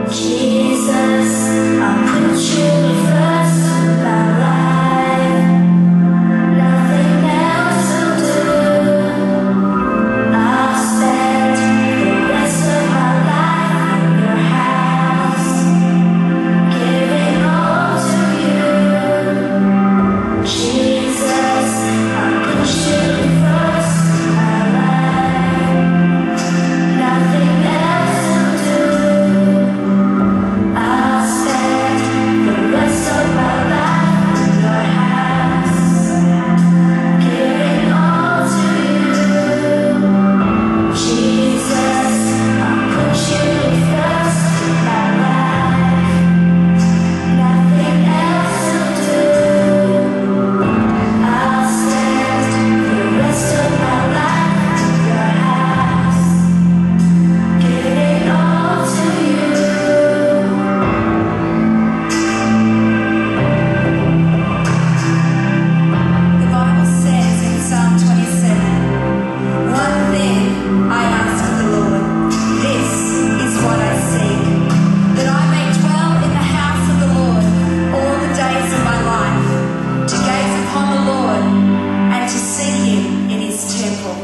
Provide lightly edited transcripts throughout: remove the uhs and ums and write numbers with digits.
Jesus, I'll put you first in my life. Nothing else will do. I'll spend the rest of my life in your house, giving all to you. Jesus, I'll put you first in my life. Nothing else will do. I'll spend the rest of my life in your house, giving all to you. Jesus, I'll put you first in my life. Nothing else will do. I'll spend the rest of my life in your house, giving all to you. The Bible says in Psalm 27, "One thing I ask of the Lord, this is what I seek, that I may dwell in the house of the Lord all the days of my life, to gaze upon the Lord and to seek Him in His temple."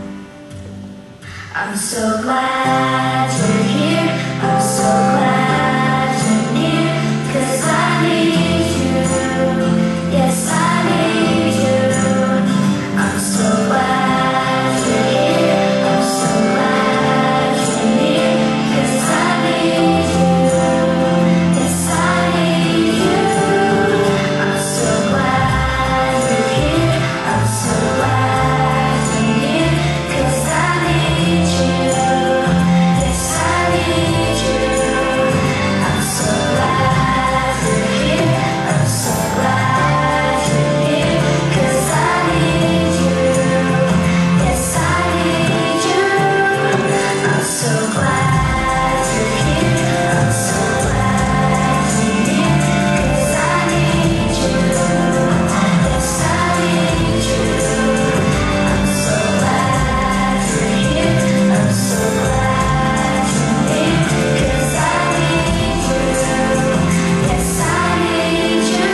I'm so glad you're here. I'm so glad you're near. 'Cause I need you. Yes, I need you. I'm so glad you're here. I'm so glad you're near. 'Cause I need you. Yes, I need you. I'm so glad you're here. I'm so glad you're near. 'Cause I need you. Yes, I need you. I'm so glad you're here. I'm so glad you're near. 'Cause I need you. Yes, I need you. I'm so glad you're here. I'm so glad you're near. 'Cause I need you. Yes, I need you. I'm so glad you're here. I'm so glad you're near. 'Cause I need you. Yes, I need you.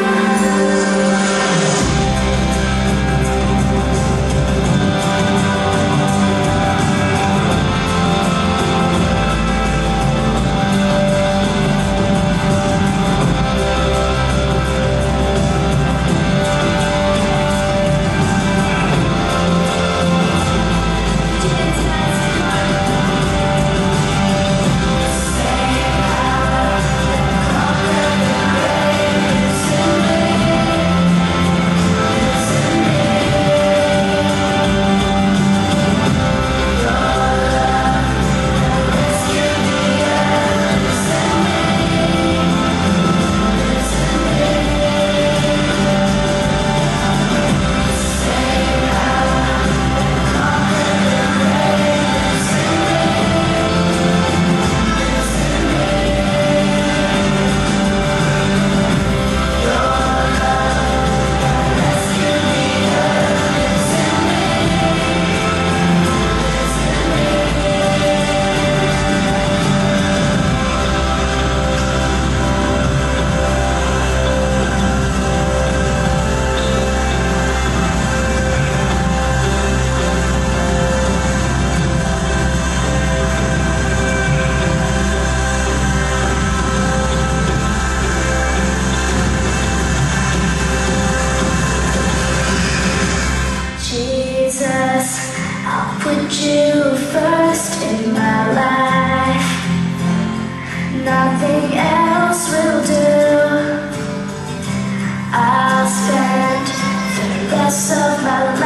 Jesus, I'll put you first in my life. Nothing else will do. I'll spend the rest of my life